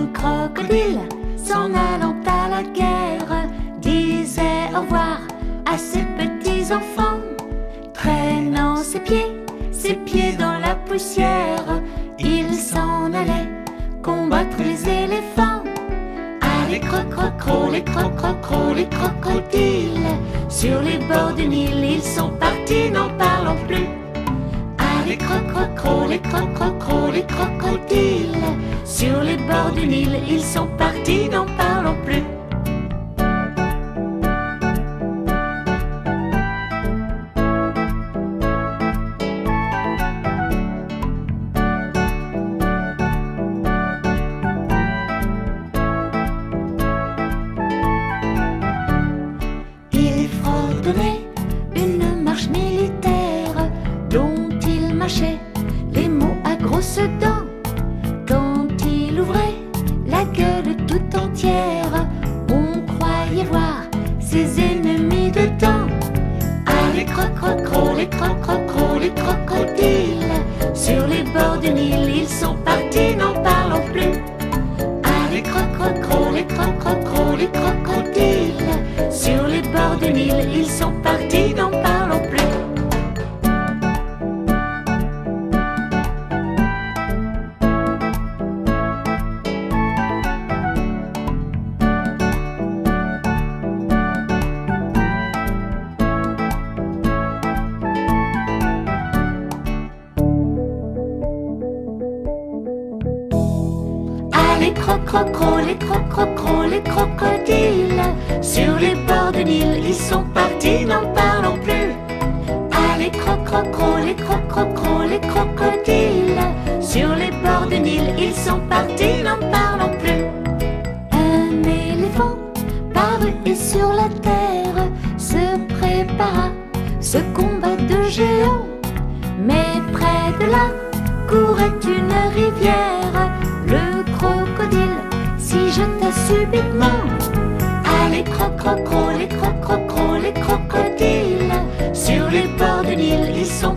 Un crocodile, s'en allant à la guerre, disait au revoir à ses petits enfants. Traînant ses pieds dans la poussière, il s'en allait combattre les éléphants. Ah, les crococros, les crococros, les crocodiles, sur les bords du Nil, ils sont partis, n'en parlons plus. Ah, les crococros, les crococros, les crocodiles, sur les bords du Nil, ils sont partis, n'en parlons plus. Il fredonnait une marche militaire dont il mâchait les mots à grosses dents. Quand il ouvrait la gueule tout entière, on croyait voir ses ennemis dedans. Ah, les crococros, les crococros, les crocodiles, sur les bords du Nil, ils sont partis, n'en parlons plus. Ah, les crococros, les crococros, les crocodiles, sur les bords du Nil, ils sont partis, n'en parlons plus. Ah, les crococros, les crococros, les crocodiles, sur les bords du Nil, ils sont partis, n'en parlons plus. Ah, les crococros, les crococros, les crocodiles, sur les bords du Nil, ils sont partis, n'en parlons plus. Un éléphant parut et sur la terre se prépara ce combat de géants. Mais près de là courait une rivière. Le crocodile s'y jeta subitement. Ah, les crococros, les crococros, les crocodiles, sur les bords du Nil, ils sont